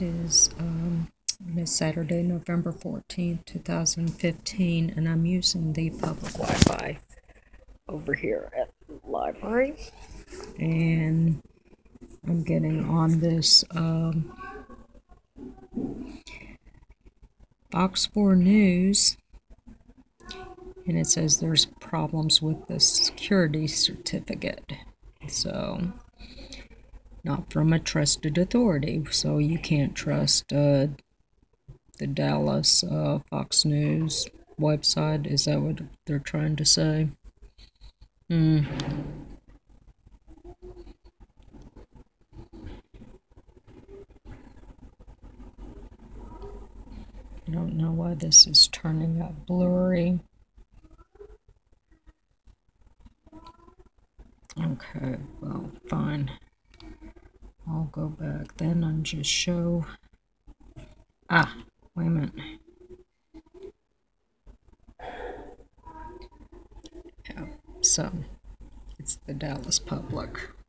is Saturday, November 14th, 2015, and I'm using the public Wi-Fi over here at the library. And I'm getting on this Fox 4 News, and it says there's problems with the security certificate. So, not from a trusted authority, so you can't trust the Dallas Fox News website. Is that what they're trying to say? I don't know why this is turning out blurry. Okay, well, fine. I'll go back then and just show. Wait a minute. Yeah, so it's the Dallas Public.